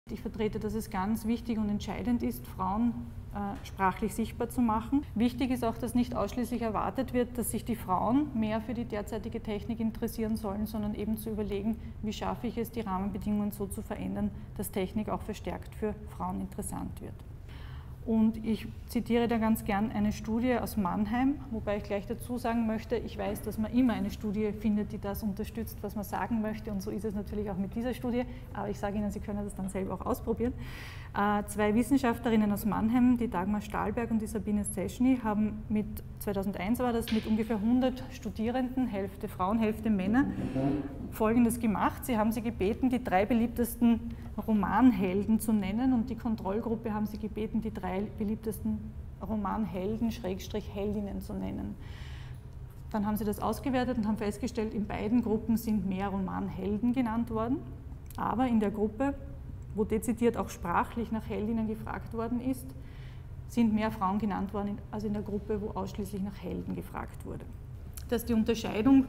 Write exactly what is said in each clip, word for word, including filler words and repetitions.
Ich vertrete, dass es ganz wichtig und entscheidend ist, Frauen äh, sprachlich sichtbar zu machen. Wichtig ist auch, dass nicht ausschließlich erwartet wird, dass sich die Frauen mehr für die derzeitige Technik interessieren sollen, sondern eben zu überlegen, wie schaffe ich es, die Rahmenbedingungen so zu verändern, dass Technik auch verstärkt für Frauen interessant wird. Und ich zitiere da ganz gern eine Studie aus Mannheim, wobei ich gleich dazu sagen möchte, ich weiß, dass man immer eine Studie findet, die das unterstützt, was man sagen möchte, und so ist es natürlich auch mit dieser Studie, aber ich sage Ihnen, Sie können das dann selber auch ausprobieren. Äh, zwei Wissenschaftlerinnen aus Mannheim, die Dagmar Stahlberg und die Sabine Zeschny, haben mit, zweitausendeins war das, mit ungefähr hundert Studierenden, Hälfte Frauen, Hälfte Männer, Folgendes gemacht. Sie haben sie gebeten, die drei beliebtesten Romanhelden zu nennen, und die Kontrollgruppe haben sie gebeten, die drei beliebtesten Romanhelden, Schrägstrich Heldinnen zu nennen. Dann haben sie das ausgewertet und haben festgestellt, in beiden Gruppen sind mehr Romanhelden genannt worden, aber in der Gruppe, wo dezidiert auch sprachlich nach Heldinnen gefragt worden ist, sind mehr Frauen genannt worden als in der Gruppe, wo ausschließlich nach Helden gefragt wurde. Dass die Unterscheidung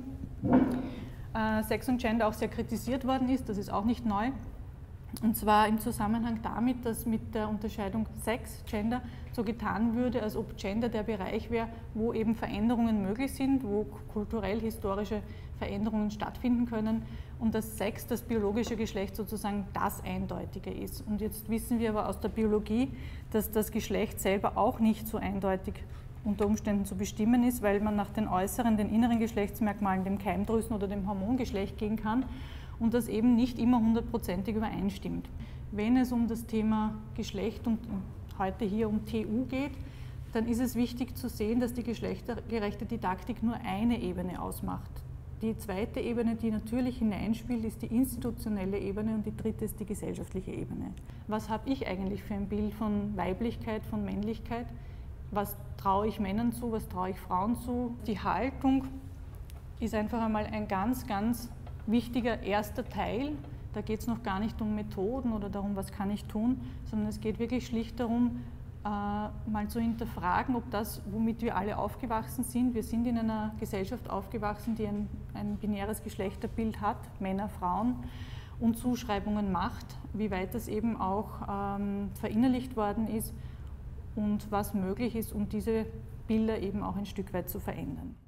äh, Sex und Gender auch sehr kritisiert worden ist, das ist auch nicht neu. Und zwar im Zusammenhang damit, dass mit der Unterscheidung Sex, Gender, so getan würde, als ob Gender der Bereich wäre, wo eben Veränderungen möglich sind, wo kulturell-historische Veränderungen stattfinden können, und dass Sex, das biologische Geschlecht, sozusagen das Eindeutige ist. Und jetzt wissen wir aber aus der Biologie, dass das Geschlecht selber auch nicht so eindeutig unter Umständen zu bestimmen ist, weil man nach den äußeren, den inneren Geschlechtsmerkmalen, dem Keimdrüsen- oder dem Hormongeschlecht gehen kann, und das eben nicht immer hundertprozentig übereinstimmt. Wenn es um das Thema Geschlecht und heute hier um T U geht, dann ist es wichtig zu sehen, dass die geschlechtergerechte Didaktik nur eine Ebene ausmacht. Die zweite Ebene, die natürlich hineinspielt, ist die institutionelle Ebene, und die dritte ist die gesellschaftliche Ebene. Was habe ich eigentlich für ein Bild von Weiblichkeit, von Männlichkeit? Was traue ich Männern zu, was traue ich Frauen zu? Die Haltung ist einfach einmal ein ganz, ganz wichtiger erster Teil. Da geht es noch gar nicht um Methoden oder darum, was kann ich tun, sondern es geht wirklich schlicht darum, äh, mal zu hinterfragen, ob das, womit wir alle aufgewachsen sind, wir sind in einer Gesellschaft aufgewachsen, die ein, ein binäres Geschlechterbild hat, Männer, Frauen, und Zuschreibungen macht, wie weit das eben auch ähm, verinnerlicht worden ist und was möglich ist, um diese Bilder eben auch ein Stück weit zu verändern.